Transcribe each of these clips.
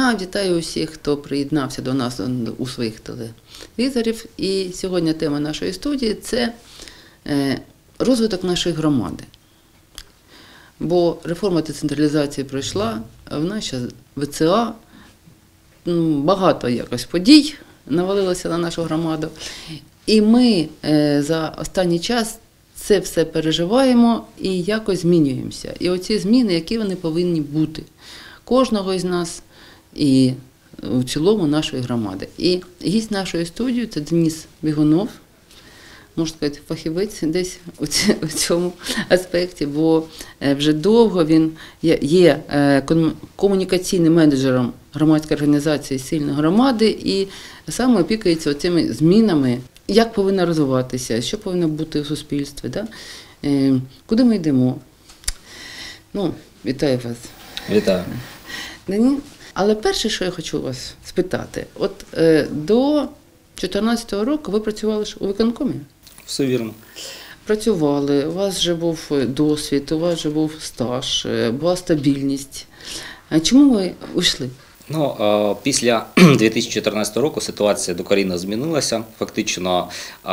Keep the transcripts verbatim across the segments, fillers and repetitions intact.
дня! Вітаю усіх, хто приєднався до нас у своїх телевізорів. І сьогодні тема нашої студії – це розвиток нашої громади. Бо реформа децентралізації пройшла, а в нас зараз В Це А, багато якось подій навалилося на нашу громаду. І ми за останній час це все переживаємо і якось змінюємося. І оці зміни, які вони повинні бути. Кожного із нас і в цілому нашої громади. І гість нашої студії – це Денис Бігунов, можна сказати, фахівець десь у цьому аспекті, бо вже довго він є комунікаційним менеджером громадської організації «Сильна громада» і саме опікується цими змінами, як повинна розвиватися, що повинно бути у суспільстві, да? Куди ми йдемо. Ну, вітаю вас. Вітаю. Але перше, що я хочу вас спитати, от е, до дві тисячі чотирнадцятого року ви працювали ж у виконкомі? Все вірно. Працювали, у вас вже був досвід, у вас вже був стаж, була стабільність. Чому ви йшли? Ну, після дві тисячі чотирнадцятого року ситуація докорінно змінилася. Фактично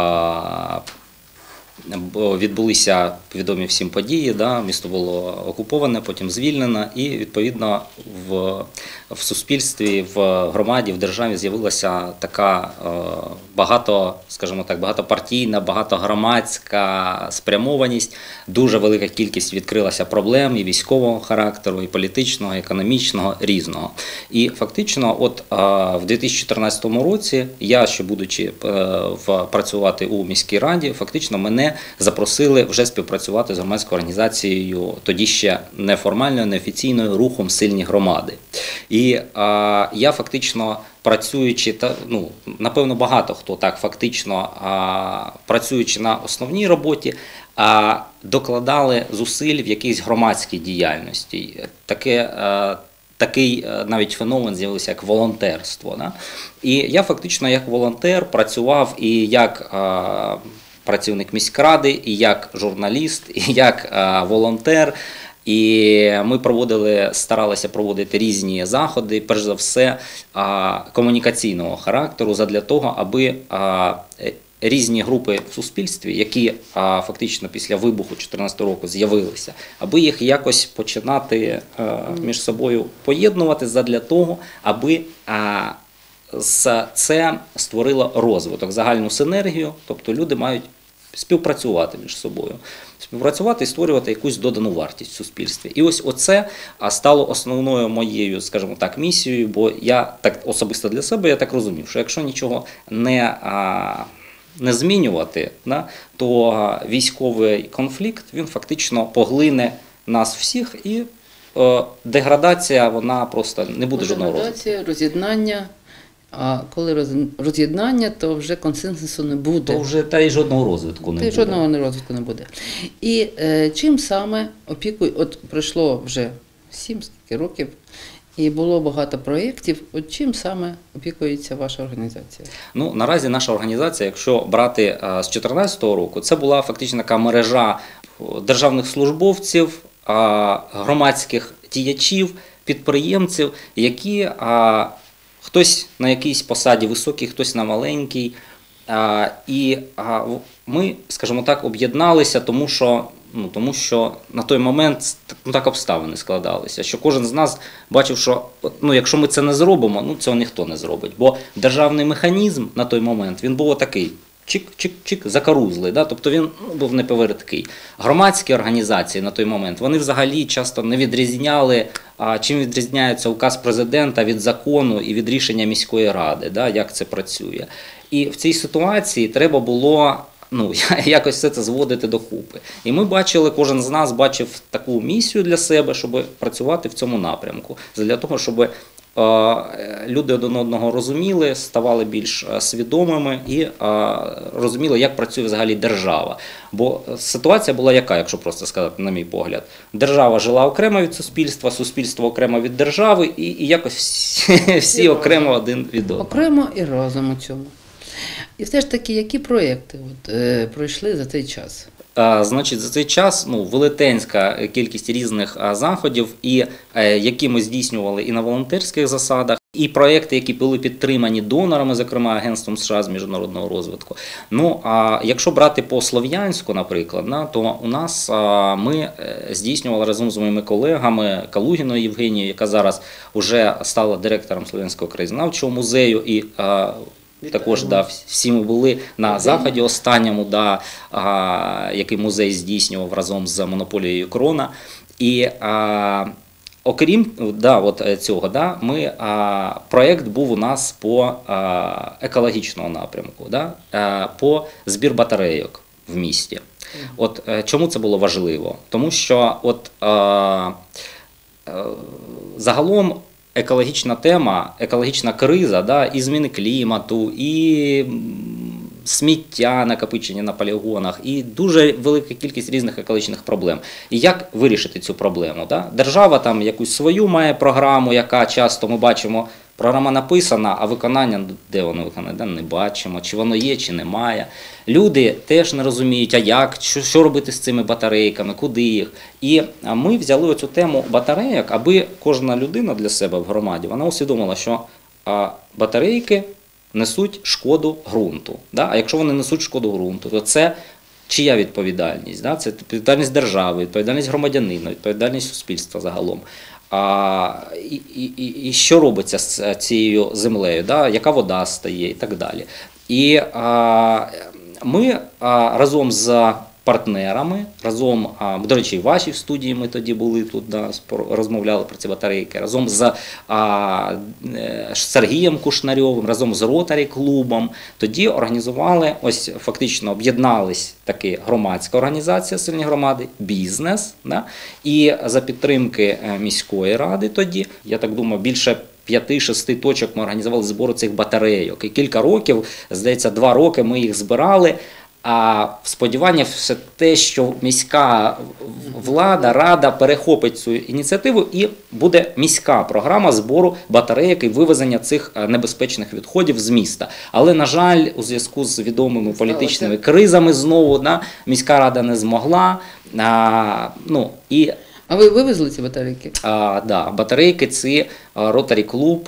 відбулися відомі всім події, да? Місто було окуповане, потім звільнено, і відповідно в, в суспільстві, в громаді, в державі з'явилася така е, багато, скажімо так, багатопартійна, багатогромадська спрямованість, дуже велика кількість відкрилася проблем і військового характеру, і політичного, і економічного, різного. І фактично от е, в дві тисячі чотирнадцятому році я, ще будучи е, в, працювати у міській раді, фактично мене запросили вже співпрацювати з громадською організацією, тоді ще неформальною, неофіційною рухом «Сильні громади». І а, я фактично працюючи, та, ну, напевно, багато хто так фактично а, працюючи на основній роботі, а, докладали зусиль в якійсь громадській діяльності. Таке а, Такий навіть феномен з'явився, як волонтерство. Да? І я фактично як волонтер працював і як а, працівник міськради, і як журналіст, і як а, волонтер. І ми проводили, старалися проводити різні заходи, перш за все, а, комунікаційного характеру, задля того, аби а, різні групи в суспільстві, які а, фактично після вибуху дві тисячі чотирнадцятого року з'явилися, аби їх якось починати а, між собою поєднувати задля того, аби а, це створило розвиток, загальну синергію, тобто люди мають співпрацювати між собою, співпрацювати і створювати якусь додану вартість в суспільстві. І ось оце стало основною моєю, скажімо так, місією, бо я так особисто для себе я так розумів, що якщо нічого не, не змінювати, то військовий конфлікт, він фактично поглине нас всіх і деградація, вона просто не буде жодного розвитку. Деградація, роз'єднання. А коли роз'єднання, то вже консенсусу не буде. То вже та й жодного розвитку не та й буде. жодного розвитку не буде. І е, чим саме опікує, от пройшло вже сім років, і було багато проєктів, от чим саме опікується ваша організація? Ну, наразі наша організація, якщо брати е, з дві тисячі чотирнадцятого року, це була фактично така мережа державних службовців, е, громадських діячів, підприємців, які е, хтось на якійсь посаді високій, хтось на маленькій. А, і а, ми, скажімо так, об'єдналися, тому що, ну, тому що на той момент ну, так обставини складалися, що кожен з нас бачив, що ну, якщо ми це не зробимо, ну, цього ніхто не зробить. Бо державний механізм на той момент, він був такий, чик-чик-чик, закарузлий, да? Тобто він ну, був неповерткий. Громадські організації на той момент, вони взагалі часто не відрізняли, а чим відрізняється указ президента від закону і від рішення міської ради, да? Як це працює. І в цій ситуації треба було ну, якось все це зводити докупи. І ми бачили, кожен з нас бачив таку місію для себе, щоб працювати в цьому напрямку. Для того, щоб люди один одного розуміли, ставали більш свідомими і розуміли, як працює взагалі держава. Бо ситуація була яка, якщо просто сказати, на мій погляд. Держава жила окремо від суспільства, суспільство окремо від держави і, і якось всі, всі окремо один від одного. Окремо і разом у цьому. І все ж таки, які проєкти от, е, пройшли за цей час? А, значить, за цей час ну, велетенська кількість різних а, заходів, і, е, які ми здійснювали і на волонтерських засадах, і проекти, які були підтримані донорами, зокрема Агентством США з міжнародного розвитку. Ну, а якщо брати по Слов'янську, наприклад, на, то у нас а, ми здійснювали разом з моїми колегами Калугіною Євгенією, яка зараз вже стала директором Слов'янського краєзнавчого музею, і а, також да, всі ми були на заході останньому, да, а, який музей здійснював разом з монополією Крона. І а, окрім да, от цього, да, ми, а, проєкт був у нас по а, екологічному напрямку, да, а, по збір батарейок в місті. От чому це було важливо? Тому що от, а, а, загалом екологічна тема, екологічна криза, да, і зміни клімату, і сміття, накопичення на полігонах, і дуже велика кількість різних екологічних проблем. І як вирішити цю проблему? Да? Держава там якусь свою має програму, яка часто ми бачимо, програма написана, а виконання, де воно виконане, да, не бачимо, чи воно є, чи немає. Люди теж не розуміють, а як, що, що робити з цими батарейками, куди їх. І ми взяли оцю тему батарейок, аби кожна людина для себе в громаді, вона усвідомила, що а, батарейки несуть шкоду ґрунту. Да? А якщо вони несуть шкоду ґрунту, то це чия відповідальність? Да? Це відповідальність держави, відповідальність громадянина, відповідальність суспільства загалом. А, і, і, і що робиться з цією землею, да? Яка вода стає і так далі. І а, ми а, разом з партнерами, разом, а, до речі, і в вашій студії ми тоді були тут, да, розмовляли про ці батарейки, разом з а, Сергієм Кушнарьовим, разом з Ротарі-клубом, тоді організували, ось фактично об'єднались такі громадська організація «Сильні громади», бізнес, да, і за підтримки міської ради тоді, я так думаю, більше п'яти-шести точок ми організували збору цих батарейок. І кілька років, здається, два роки ми їх збирали. А сподівання все те, що міська влада, рада перехопить цю ініціативу і буде міська програма збору батарейок і вивезення цих небезпечних відходів з міста. Але, на жаль, у зв'язку з відомими політичними кризами знову, да, міська рада не змогла. А, ну, і, а ви вивезли ці батарейки? А, да, батарейки ці Ротарі-клуб.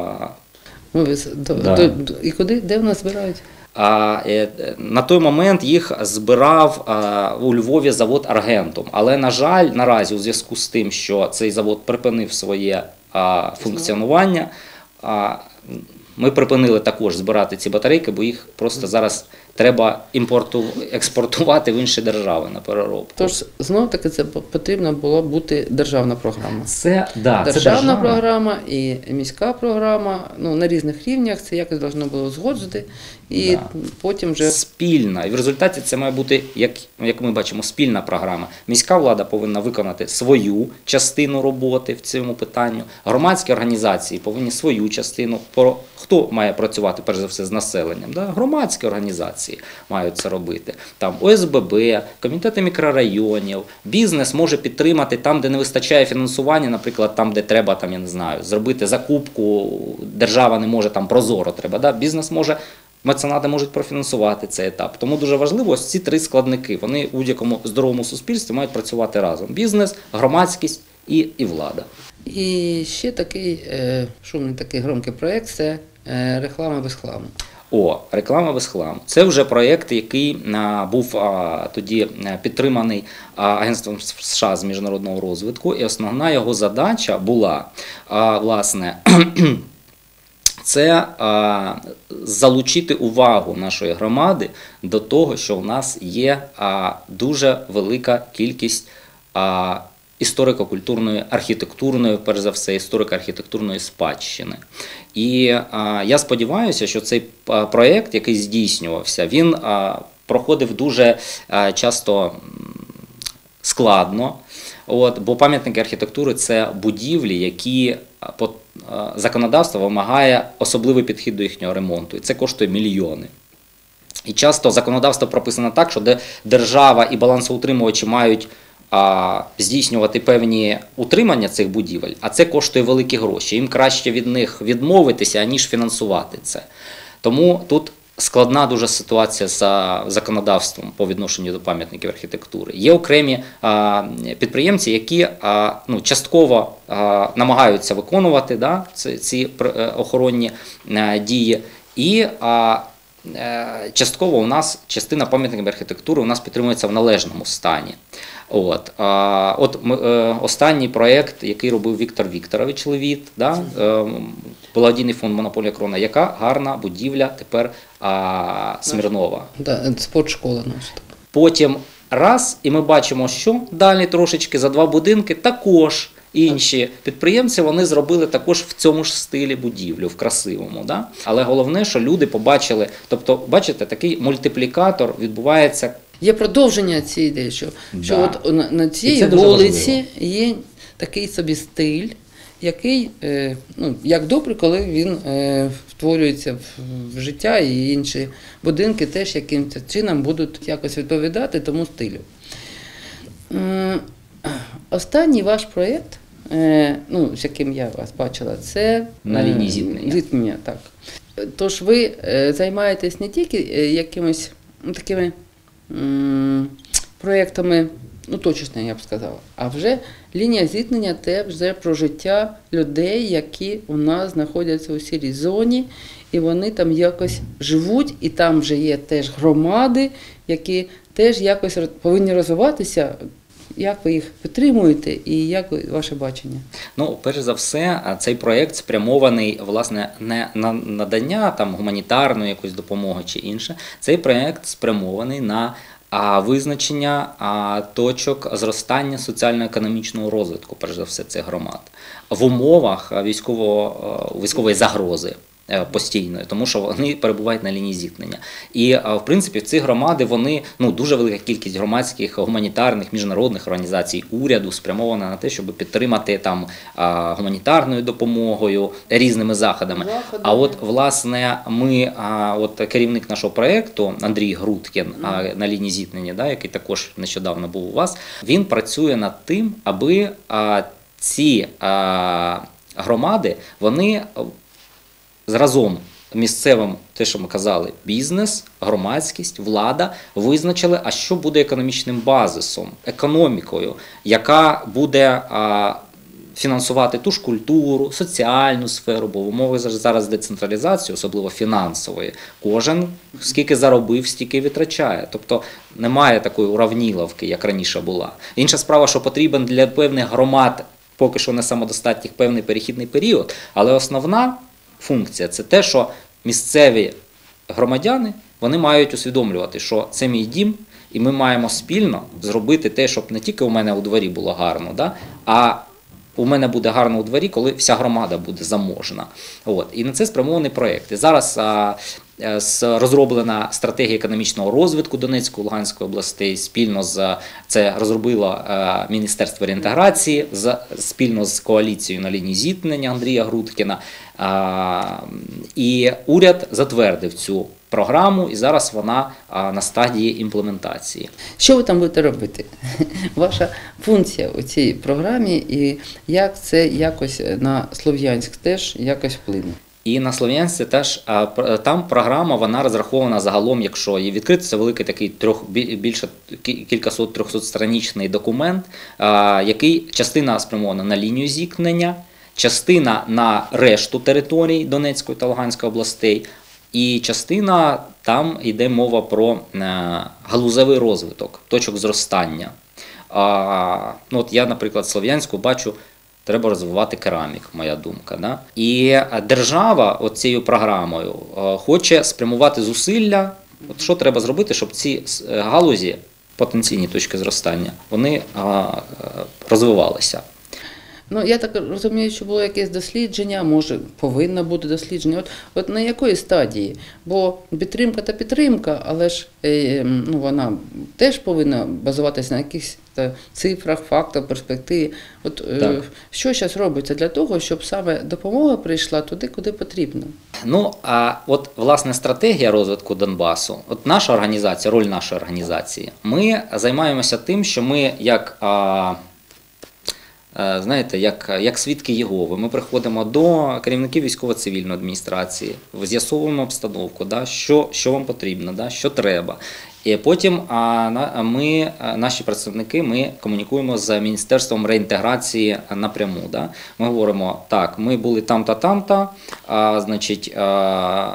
Вивез. Да. І куди? Де в нас збирають? А, на той момент їх збирав а, у Львові завод «Аргентум». Але, на жаль, наразі у зв'язку з тим, що цей завод припинив своє а, функціонування, а, ми припинили також збирати ці батарейки, бо їх просто зараз треба імпорту, експортувати в інші держави на переробку. Тож, знов-таки, це потрібна була бути державна програма. Це, да, державна, це державна програма і міська програма, ну, на різних рівнях, це якось повинно було узгоджити, і да. потім вже... Спільна. І в результаті це має бути, як, як ми бачимо, спільна програма. Міська влада повинна виконати свою частину роботи в цьому питанні, громадські організації повинні свою частину. Хто має працювати, перш за все, з населенням? Да? Громадські організації мають це робити. Там О С Б Б, комітети мікрорайонів, бізнес може підтримати там, де не вистачає фінансування, наприклад, там, де треба, там, я не знаю, зробити закупку, держава не може, там прозоро треба, да? Бізнес може, меценати можуть профінансувати цей етап. Тому дуже важливо ось ці три складники, вони у будь-якому здоровому суспільстві мають працювати разом. Бізнес, громадськість і, і влада. І ще такий е, шумний, такий громкий проєкт – це е, реклама без хламу. О, реклама без хламу. Це вже проєкт, який а, був а, тоді підтриманий а, Агентством США з міжнародного розвитку, і основна його задача була, а, власне, це а, залучити увагу нашої громади до того, що у нас є а, дуже велика кількість а, історико-культурної, архітектурної, перш за все, історико-архітектурної спадщини. І а, я сподіваюся, що цей проєкт, який здійснювався, він а, проходив дуже а, часто складно, от, бо пам'ятники архітектури – це будівлі, які по а, законодавство вимагає особливий підхід до їхнього ремонту, і це коштує мільйони. І часто законодавство прописано так, що держава і балансоутримувачі мають а, здійснювати певні утримання цих будівель, а це коштує великі гроші. Їм краще від них відмовитися, аніж фінансувати це. Тому тут складна дуже ситуація з законодавством по відношенню до пам'ятників архітектури. Є окремі а, підприємці, які а, ну, частково а, намагаються виконувати да, ці, ці охоронні а, дії, і а, частково у нас частина пам'ятників архітектури у нас підтримується в належному стані. От, а, от ми, е, останній проєкт, який робив Віктор Вікторович Левіт, да, е, благодійний фонд «Монополія Крона», яка гарна будівля тепер а, Смірнова. Да, спортшкола наша. Потім раз, і ми бачимо, що далі трошечки за два будинки також інші підприємці, вони зробили також в цьому ж стилі будівлю, в красивому. Да? Але головне, що люди побачили, тобто, бачите, такий мультиплікатор відбувається. Є продовження цієї ідеї, що, Да. що от на, на цій вулиці є такий собі стиль, який, е, ну, як добре, коли він е, втворюється в, в життя, і інші будинки теж якимось чином будуть якось відповідати тому стилю. Е, останній ваш проєкт, е, ну, з яким я вас бачила, це На лінії зіткнення. зіткнення, так. Тож ви е, займаєтесь не тільки е, якимись ну, такими м, проєктами, ну точечно я б сказала, а вже лінія зіткнення – це вже про життя людей, які у нас знаходяться у сірій зоні, і вони там якось живуть, і там вже є теж громади, які теж якось повинні розвиватися. Як ви їх підтримуєте і як ви, ваше бачення? Ну, перш за все, цей проєкт спрямований, власне, не на надання там гуманітарної якоїсь допомоги чи інше. Цей проєкт спрямований на а визначення а, точок зростання соціально-економічного розвитку, перш за все, цих громад, в умовах військово, військової загрози постійної, тому що вони перебувають на лінії зіткнення. І, в принципі, ці громади, вони, ну, дуже велика кількість громадських, гуманітарних, міжнародних організацій, уряду спрямована на те, щоб підтримати там гуманітарною допомогою, різними заходами. Заходи. А от, власне, ми, от керівник нашого проєкту, Андрій Грудкін, mm. на лінії зіткнення, да, який також нещодавно був у вас, він працює над тим, аби ці громади, вони разом місцевим, те, що ми казали, бізнес, громадськість, влада визначили, а що буде економічним базисом, економікою, яка буде а, фінансувати ту ж культуру, соціальну сферу, бо в умовах зараз децентралізації, особливо фінансової, кожен скільки заробив, стільки витрачає. Тобто немає такої уравніловки, як раніше була. Інша справа, що потрібен для певних громад, поки що не самодостатніх, певний перехідний період, але основна функція – це те, що місцеві громадяни, вони мають усвідомлювати, що це мій дім, і ми маємо спільно зробити те, щоб не тільки у мене у дворі було гарно, да, а у мене буде гарно у дворі, коли вся громада буде заможна. От. І на це спрямований проєкт. І зараз а, розроблена стратегія економічного розвитку Донецької, Луганської областей, спільно з це розробило а, Міністерство реінтеграції, з, спільно з коаліцією на лінії зіткнення Андрія Грудкіна. А, і уряд затвердив цю програму, і зараз вона а, на стадії імплементації. Що ви там будете робити? Ваша функція у цій програмі і як це якось на Слов'янськ теж якось вплине? І на Слов'янську теж, а, там програма, вона розрахована загалом, якщо її відкрити, це великий такий трьох, більше кількасот трьохсотстраничний документ, а, який частина спрямована на лінію зіткнення, частина на решту територій Донецької та Луганської областей, і частина там йде мова про е, галузевий розвиток, точок зростання. А, ну, от я, наприклад, в Слов'янську бачу, треба розвивати керамік, моя думка. Да? І держава от цією програмою е, хоче спрямувати зусилля, от що треба зробити, щоб ці галузі, потенційні точки зростання, вони е, розвивалися. Ну, я так розумію, що було якесь дослідження, може, повинно бути дослідження. От, от на якої стадії? Бо підтримка та підтримка, але ж е, ну, вона теж повинна базуватися на якихось та, цифрах, фактах, перспективі. От е, що зараз робиться для того, щоб саме допомога прийшла туди, куди потрібно? Ну, а от, власне, стратегія розвитку Донбасу, от наша організація, роль нашої організації, ми займаємося тим, що ми як а, знаєте, як, як свідки Єгови. Ми приходимо до керівників військово-цивільної адміністрації, з'ясовуємо обстановку, да, що, що вам потрібно, да, що треба. І потім а, ми, наші представники, ми комунікуємо з Міністерством реінтеграції напряму. Да. Ми говоримо, так, ми були там-то, там-то, а, значить, а,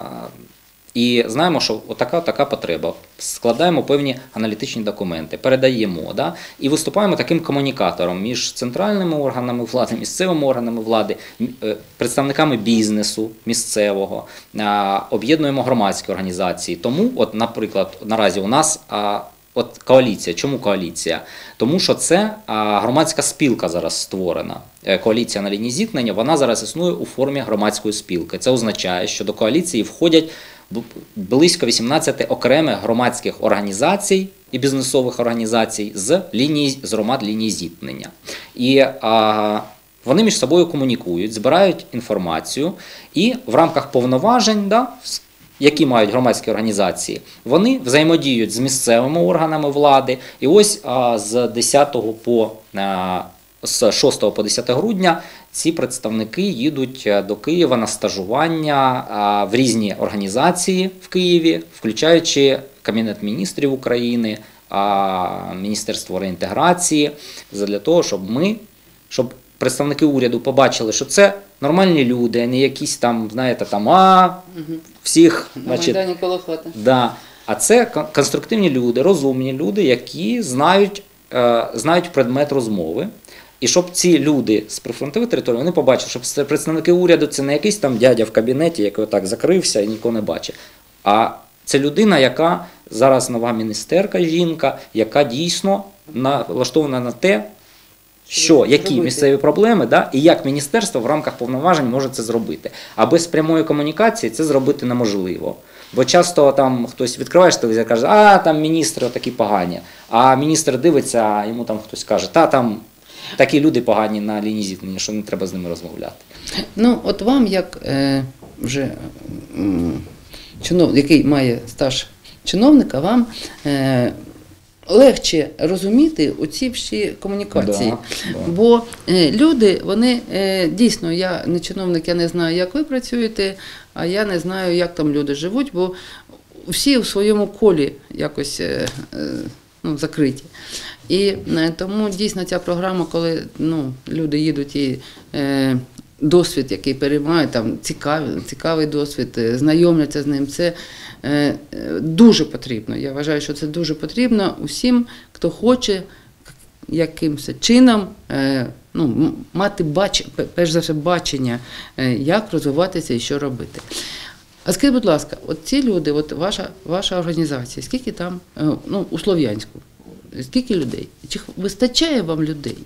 і знаємо, що отака така потреба. Складаємо певні аналітичні документи, передаємо, да? І виступаємо таким комунікатором між центральними органами влади, місцевими органами влади, представниками бізнесу місцевого, об'єднуємо громадські організації. Тому, от, наприклад, наразі у нас от коаліція. Чому коаліція? Тому що це громадська спілка зараз створена. Коаліція на лінії зіткнення, вона зараз існує у формі громадської спілки. Це означає, що до коаліції входять близько вісімнадцяти окремих громадських організацій і бізнесових організацій з лінії, з громад лінії зіткнення. І а, вони між собою комунікують, збирають інформацію і в рамках повноважень, да, які мають громадські організації, вони взаємодіють з місцевими органами влади. І ось а, з десятого по а, з шостого по десяте грудня ці представники їдуть до Києва на стажування в різні організації в Києві, включаючи Кабінет міністрів України, Міністерство реінтеграції, для того, щоб ми, щоб представники уряду побачили, що це нормальні люди, а не якісь там, знаєте, там, а, всіх, значить, да. А це конструктивні люди, розумні люди, які знають, знають предмет розмови. І щоб ці люди з прифронтових територій, вони побачили, що представники уряду – це не якийсь там дядя в кабінеті, який отак закрився і нікого не бачить. А це людина, яка зараз нова міністерка, жінка, яка дійсно налаштована на те, що, які місцеві проблеми, да, і як міністерство в рамках повноважень може це зробити. А без прямої комунікації це зробити неможливо. Бо часто там хтось відкриває телевізор і каже, а там міністри такі погані. А міністр дивиться, а йому там хтось каже, та там такі люди погані на лінії зіткнення, що не треба з ними розмовляти. Ну, от вам, як е, вже м, чинов, який має стаж чиновника, вам е, легше розуміти оці всі комунікації. Да, да. Бо е, люди, вони е, дійсно, я не чиновник, я не знаю, як ви працюєте, а я не знаю, як там люди живуть, бо всі у своєму колі якось е, е, ну, закриті. І е, тому дійсно ця програма, коли ну, люди їдуть і е, досвід, який переймають, там цікавий, цікавий досвід, е, знайомляться з ним, це е, дуже потрібно. Я вважаю, що це дуже потрібно усім, хто хоче якимось чином е, ну, мати бач, перш за все бачення, е, як розвиватися і що робити. А скажіть, будь ласка, от ці люди, от ваша, ваша організація, скільки там, е, ну, у Слов'янську, скільки людей? Чи вистачає вам людей?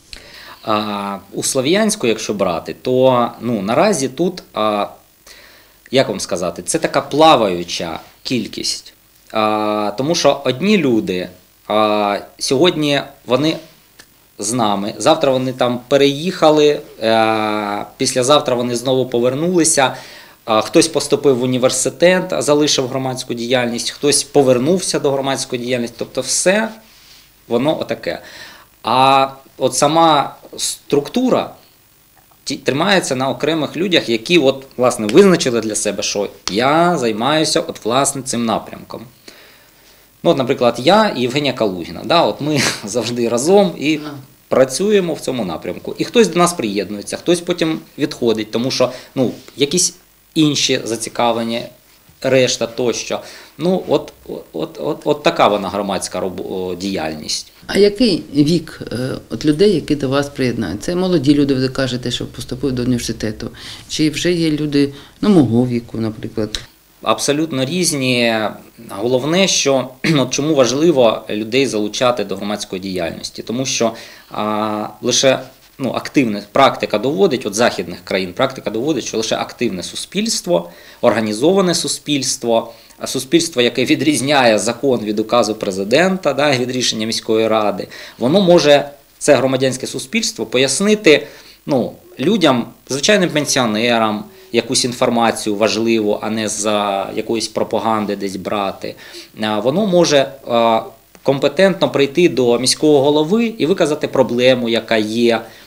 А, у Слов'янську, якщо брати, то ну, наразі тут, а, як вам сказати, це така плаваюча кількість. А, тому що одні люди а, сьогодні вони з нами, завтра вони там переїхали, а, післязавтра вони знову повернулися. Хтось поступив в університет, залишив громадську діяльність, хтось повернувся до громадської діяльності. Тобто все воно отаке. А от сама структура тримається на окремих людях, які от, власне, визначили для себе, що я займаюся от, власне, цим напрямком. Ну, от, наприклад, я і Євгенія Калугіна. Да, от ми завжди разом і працюємо в цьому напрямку. І хтось до нас приєднується, хтось потім відходить, тому що ну, якісь інші зацікавлені, решта тощо. Ну, от, от, от, от така вона громадська діяльність. А який вік от людей, які до вас приєднаються? Це молоді люди, ви кажете, що поступили до університету? Чи вже є люди, ну, мого віку, наприклад? Абсолютно різні. Головне, що от чому важливо людей залучати до громадської діяльності, тому що а, лише ну, активне, практика доводить, от західних країн, практика доводить, що лише активне суспільство, організоване суспільство, суспільство, яке відрізняє закон від указу президента, да, від рішення міської ради, воно може, це громадянське суспільство, пояснити ну, людям, звичайним пенсіонерам, якусь інформацію важливу, а не з якоїсь пропаганди десь брати. Воно може компетентно прийти до міського голови і виказати проблему, яка є,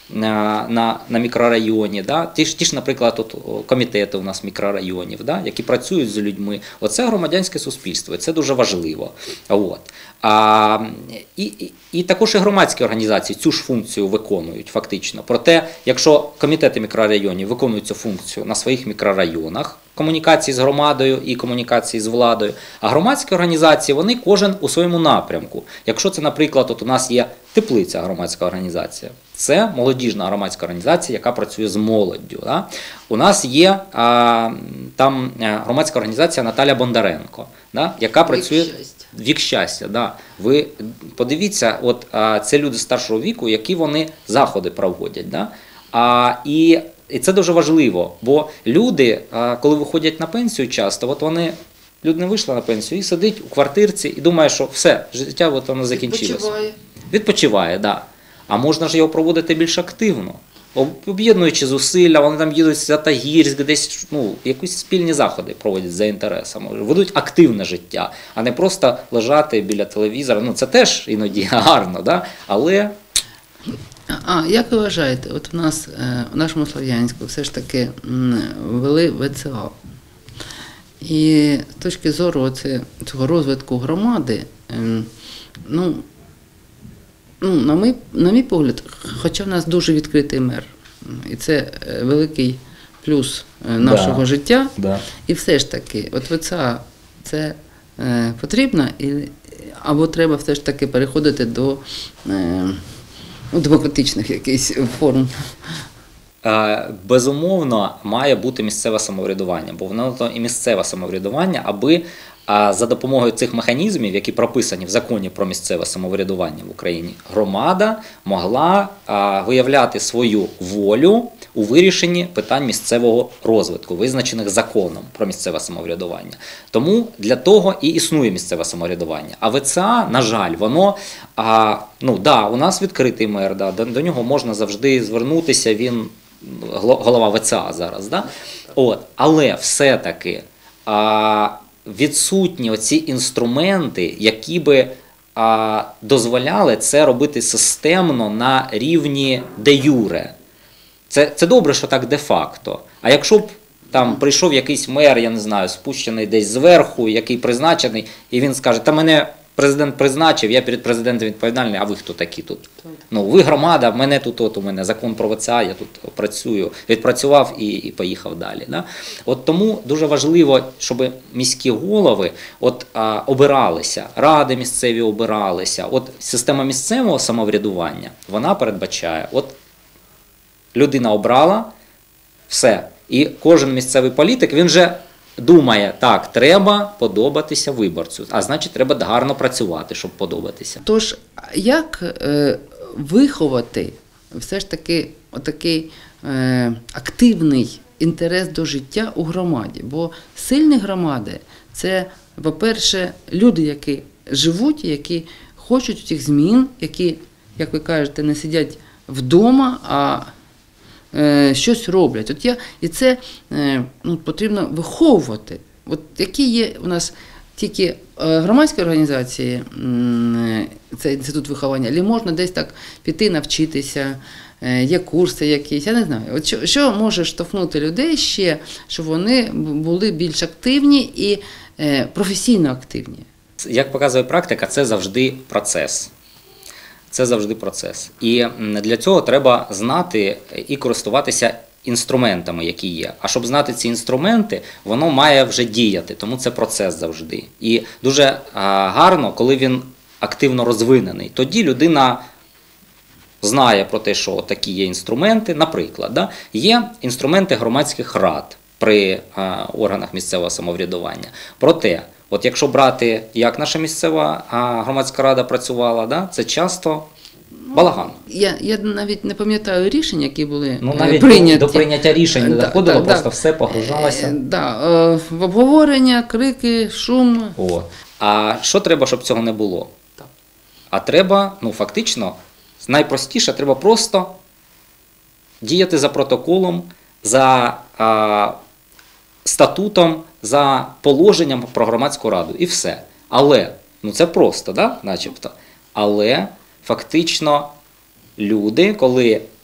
на, на, на мікрорайоні, да? ті, ж, ті ж, наприклад, от, комітети у нас мікрорайонів, да? які працюють з людьми. Оце громадянське суспільство, і це дуже важливо. От. А, і, і, і також і громадські організації цю ж функцію виконують фактично. Проте, якщо комітети мікрорайонів виконують цю функцію на своїх мікрорайонах, комунікації з громадою і комунікації з владою, а громадські організації, вони кожен у своєму напрямку. Якщо це, наприклад, от у нас є Теплиця громадська організація, це молодіжна громадська організація, яка працює з молоддю. Да? У нас є а, там громадська організація Наталя Бондаренко, да? яка працює… Вік щастя. Вік щастя, да. Ви подивіться, от а, це люди старшого віку, які вони заходи проводять. Да? А, і, і це дуже важливо, бо люди, а, коли виходять на пенсію часто, от вони, людина вийшла на пенсію і сидить у квартирці і думає, що все, життя от воно закінчилося. Відпочиває. Відпочиває, так. Да. А можна ж його проводити більш активно. Об'єднуючи зусилля, вони там їдуть за Тагірськ, десь ну, якісь спільні заходи проводять за інтересами, ведуть активне життя, а не просто лежати біля телевізора. Ну, це теж іноді гарно, да? Але… А як ви вважаєте, от у нас в нашому Слов'янську все ж таки ввели В Це А. І з точки зору цього розвитку громади, ну, Ну, на мій, на мій погляд, хоча в нас дуже відкритий мер, і це великий плюс нашого да, життя, да. І все ж таки, от В Це А це е, потрібно, і, або треба все ж таки переходити до е, ну, демократичних якихось форм. Безумовно, має бути місцеве самоврядування, бо воно то і місцеве самоврядування, аби за допомогою цих механізмів, які прописані в законі про місцеве самоврядування в Україні, громада могла виявляти свою волю у вирішенні питань місцевого розвитку, визначених законом про місцеве самоврядування. Тому для того і існує місцеве самоврядування. А В Це А, на жаль, воно, ну да, у нас відкритий мер, да, до, до нього можна завжди звернутися, він голова В Це А зараз, да? От, але все-таки а, відсутні оці інструменти, які би а, дозволяли це робити системно на рівні де-юре. Це, це добре, що так де-факто. А якщо б там прийшов якийсь мер, я не знаю, спущений десь зверху, який призначений, і він скаже, та мене президент призначив, я перед президентом відповідальний, а ви хто такі тут? Ну, ви громада, мене тут, от у мене закон про В Це А, я тут працюю, відпрацював і, і поїхав далі. Да? От тому дуже важливо, щоб міські голови от, а, обиралися, ради місцеві обиралися. От система місцевого самоврядування, вона передбачає, от людина обрала, все, і кожен місцевий політик, він же думає, так, треба подобатися виборцю, а значить, треба гарно працювати, щоб подобатися. Тож, як е, виховати все ж таки отакий е, активний інтерес до життя у громаді? Бо сильні громади – це, по-перше, люди, які живуть, які хочуть цих змін, які, як ви кажете, не сидять вдома, а щось роблять. От я, і це е, ну, потрібно виховувати. От які є у нас тільки громадські організації, це інститут виховання, або можна десь так піти навчитися, е, є курси якісь, я не знаю. От що, що може штовхнути людей ще, щоб вони були більш активні і е, професійно активні? Як показує практика, це завжди процес. Це завжди процес. І для цього треба знати і користуватися інструментами, які є. А щоб знати ці інструменти, воно має вже діяти, тому це процес завжди. І дуже гарно, коли він активно розвинений. Тоді людина знає про те, що такі є інструменти. Наприклад, да, є інструменти громадських рад при органах місцевого самоврядування. Проте, от якщо брати, як наша місцева громадська рада працювала, да, це часто балаган. Я, я навіть не пам'ятаю рішень, які були ну, навіть прийняті. До, до прийняття рішень не да, доходило, да, просто да. все погружалося. Да, в обговорення, крики, шум. О. А що треба, щоб цього не було? А треба, ну фактично, найпростіше, треба просто діяти за протоколом, за а, статутом, за положенням про громадську раду. І все. Але, ну це просто, да, начебто. Але фактично люди, коли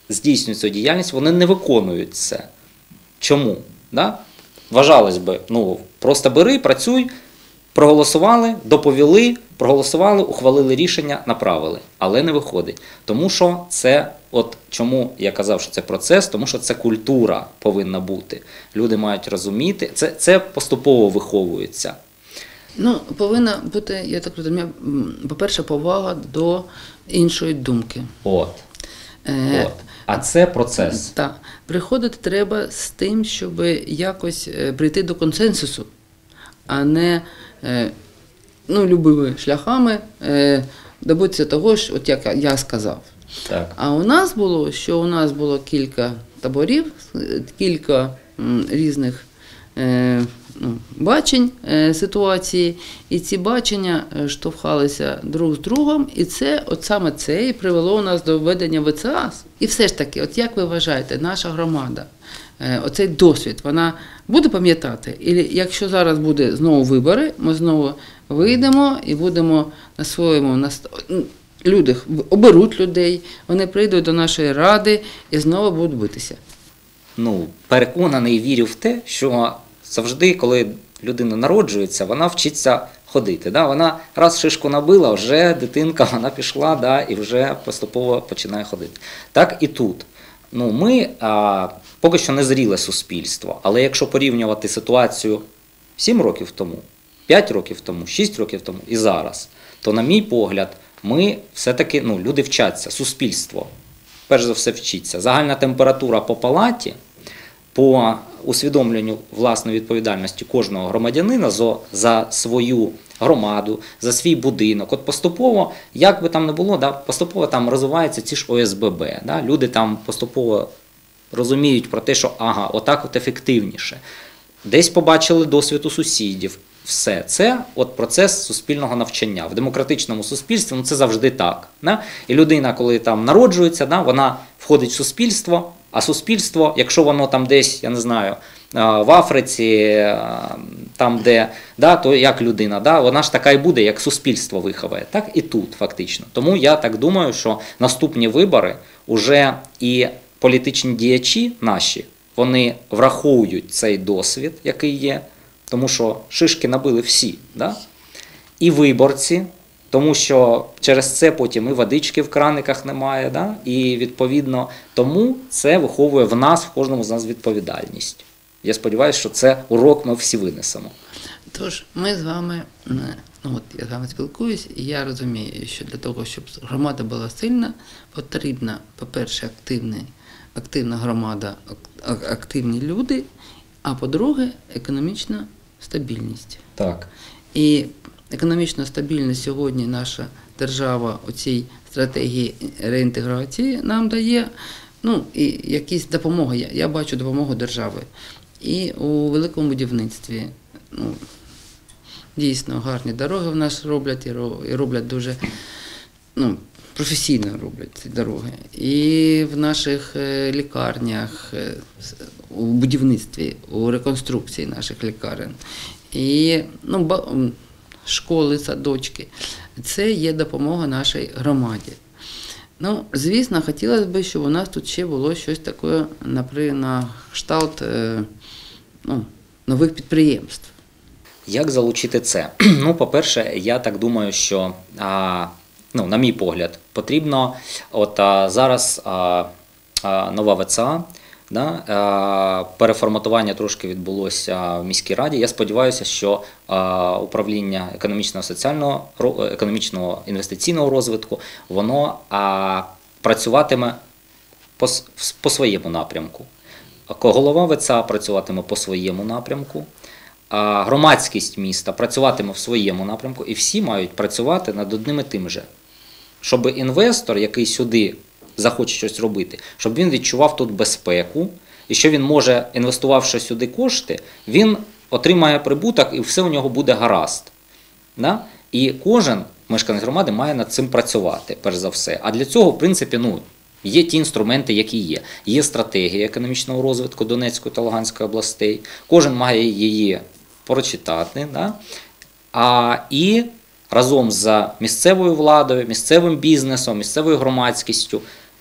здійснюють цю діяльність, вони не виконують це. Чому? Да? Вважалось би, ну, просто бери, працюй, проголосували, доповіли, проголосували, ухвалили рішення, направили. Але не виходить. Тому що це, от чому я казав, що це процес, тому що це культура повинна бути. Люди мають розуміти, це, це поступово виховується. Ну, повинна бути, я так розумію, по-перше, повага до іншої думки. От. Е, От. А це процес. Так. Приходити треба з тим, щоб якось е, прийти до консенсусу, а не е, ну, любими шляхами е, добитися того, що, от як я сказав. Так. А у нас було, що у нас було кілька таборів, кілька м, різних е, ну, бачень е, ситуації, і ці бачення е, штовхалися друг з другом, і це, от саме це і привело нас до введення В Це А. І все ж таки, от як ви вважаєте, наша громада, е, оцей досвід, вона буде пам'ятати? І якщо зараз буде знову вибори, ми знову вийдемо і будемо на своєму наст- люди оберуть людей, вони прийдуть до нашої ради і знову будуть битися. Ну, переконаний і вірю в те, що завжди, коли людина народжується, вона вчиться ходити. Да? Вона раз шишку набила, вже дитинка, вона пішла, да, і вже поступово починає ходити. Так і тут. Ну, ми а, поки що не зріле суспільство, але якщо порівнювати ситуацію сім років тому, п'ять років тому, шість років тому і зараз, то, на мій погляд, ми все-таки, ну, люди вчаться, суспільство, перш за все, вчиться. Загальна температура по палаті, по усвідомленню власної відповідальності кожного громадянина за, за свою громаду, за свій будинок. От поступово, як би там не було, да, поступово там розвиваються ці ж О С Б Б. Да, люди там поступово розуміють про те, що ага, отак от ефективніше. Десь побачили досвід у сусідів. Все це от процес суспільного навчання. В демократичному суспільстві ну, це завжди так. Да? І людина, коли там народжується, да, вона входить в суспільство, а суспільство, якщо воно там десь, я не знаю, в Африці, там де, да, то як людина, да, вона ж така і буде, як суспільство виховає. Так і тут фактично. Тому я так думаю, що наступні вибори уже і політичні діячі наші, вони враховують цей досвід, який є, тому що шишки набили всі, да? І виборці, тому що через це потім і водички в краниках немає, да? І відповідно тому це виховує в нас, в кожному з нас відповідальність. Я сподіваюся, що це урок ми всі винесемо. Тож, ми з вами, ну от я з вами спілкуюсь, і я розумію, що для того, щоб громада була сильна, потрібна, по-перше, активний, активна громада, активні люди, а по-друге, економічна стабільність. Так. І економічна стабільність сьогодні наша держава у цій стратегії реінтеграції нам дає, ну, і якісь допомоги, я, я бачу допомогу держави. І у великому будівництві, ну, дійсно гарні дороги в нас роблять, і роблять дуже, ну, професійно роблять ці дороги. І в наших лікарнях, у будівництві, у реконструкції наших лікарень. І, ну, школи, садочки. Це є допомога нашій громаді. Ну, звісно, хотілося б, щоб у нас тут ще було щось таке, наприклад, на кшталт, ну, нових підприємств. Як залучити це? Ну, по-перше, я так думаю, що, а, ну, на мій погляд, потрібно, от а, зараз а, а, нова В Це А, да, а, переформатування трошки відбулося в міській раді. Я сподіваюся, що а, управління економічного, соціального, економічного інвестиційного розвитку, воно а, працюватиме по, по своєму напрямку. Голова В Це А працюватиме по своєму напрямку. А громадськість міста працюватиме в своєму напрямку, і всі мають працювати над одним і тим же. Щоб інвестор, який сюди захоче щось робити, щоб він відчував тут безпеку, і що він може, інвестувавши сюди кошти, він отримає прибуток і все у нього буде гаразд. Да? І кожен мешканець громади має над цим працювати, перш за все. А для цього, в принципі, ну, є ті інструменти, які є. Є стратегія економічного розвитку Донецької та Луганської областей. Кожен має її прочитати. Да? А, і разом з місцевою владою, місцевим бізнесом, місцевою громадськістю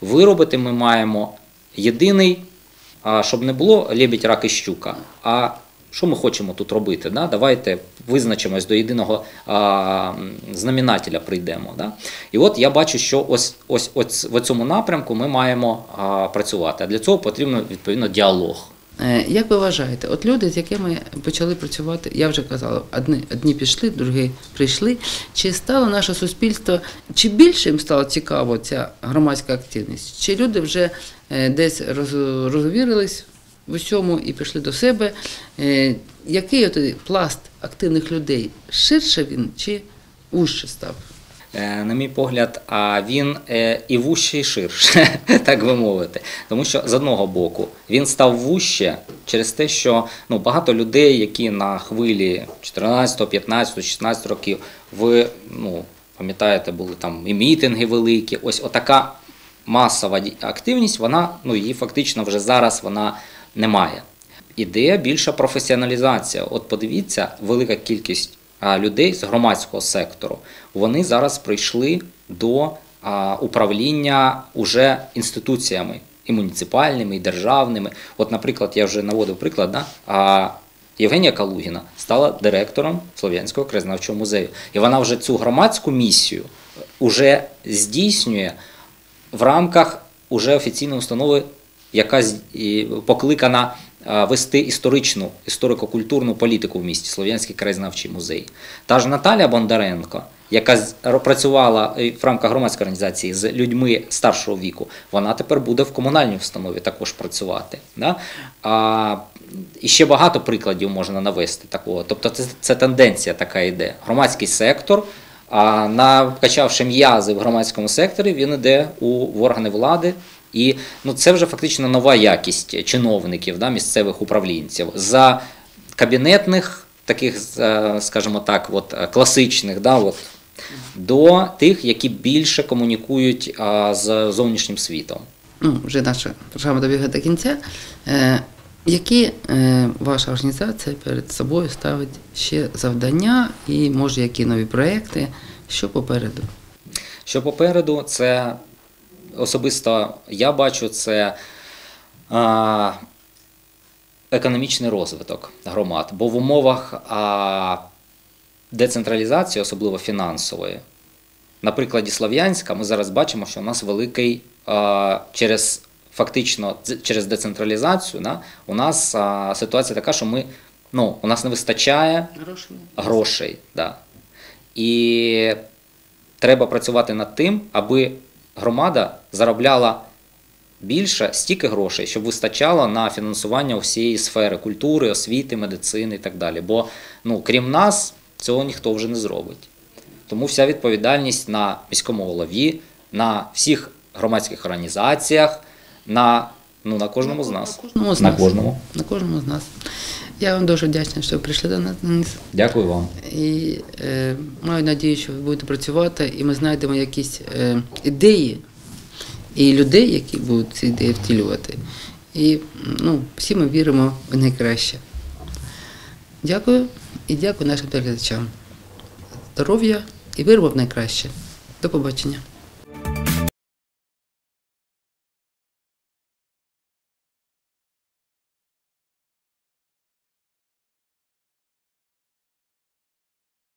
Виробити ми маємо єдиний, а, щоб не було лебідь, рак і щука, а що ми хочемо тут робити? Да? Давайте визначимось до єдиного а, знаменателя прийдемо. Да? І от я бачу, що ось, ось, ось в цьому напрямку ми маємо а, працювати. А для цього потрібно, відповідно, діалог. Як ви вважаєте, от люди, з якими почали працювати, я вже казала, одні, одні пішли, другі прийшли, чи стало наше суспільство, чи більше їм стало цікаво ця громадська активність, чи люди вже десь розвірились в усьому і прийшли до себе, який от пласт активних людей, ширше він чи вужче став? На мій погляд, він і вужче, і ширше, так би мовити. Тому що, з одного боку, він став вужче через те, що ну, багато людей, які на хвилі чотирнадцятого, п'ятнадцятого, шістнадцятого років, ви, ну, пам'ятаєте, були там і мітинги великі, ось отака масова активність, вона, ну, її фактично вже зараз вона немає. Іде більша професіоналізація. От подивіться, велика кількість людей з громадського сектору, вони зараз прийшли до а, управління уже інституціями, і муніципальними, і державними. От, наприклад, я вже наводив приклад, да? а, Євгенія Калугіна стала директором Слов'янського краєзнавчого музею. І вона вже цю громадську місію вже здійснює в рамках уже офіційної установи, яка покликана вести історичну, історико-культурну політику в місті, Слов'янський краєзнавчий музей. Та ж Наталя Бондаренко, яка працювала в рамках громадської організації з людьми старшого віку, вона тепер буде в комунальній установі також працювати. Да? А, і ще багато прикладів можна навести такого. Тобто це, це тенденція така йде. Громадський сектор, а накачавши м'язи в громадському секторі, він йде у в органи влади. І ну, це вже фактично нова якість чиновників, да, місцевих управлінців. За кабінетних, таких, скажімо так, от, класичних, да, от, до тих, які більше комунікують а, з зовнішнім світом. Ну, вже наша програма добігає до кінця. Е, які е, ваша організація перед собою ставить ще завдання і, може, які нові проекти, що попереду? Що попереду, це... Особисто я бачу, це а, економічний розвиток громад, бо в умовах а, децентралізації, особливо фінансової, на прикладі Слов'янська ми зараз бачимо, що у нас великий, а, через, фактично через децентралізацію, да, у нас а, ситуація така, що ми, ну, у нас не вистачає грошей. грошей да. І треба працювати над тим, аби громада заробляла більше, стільки грошей, щоб вистачало на фінансування всієї сфери культури, освіти, медицини і так далі. Бо, ну, крім нас, цього ніхто вже не зробить. Тому вся відповідальність на міському голові, на всіх громадських організаціях, на, ну, на кожному з нас. На кожному з на нас. Кожному. На кожному з нас. Я вам дуже вдячна, що ви прийшли до нас. Дякую вам. І е, маю надію, що ви будете працювати, і ми знайдемо якісь е, ідеї і людей, які будуть ці ідеї втілювати. І ну, всі ми віримо в найкраще. Дякую і дякую нашим телеглядачам. Здоров'я і віримо в найкраще. До побачення.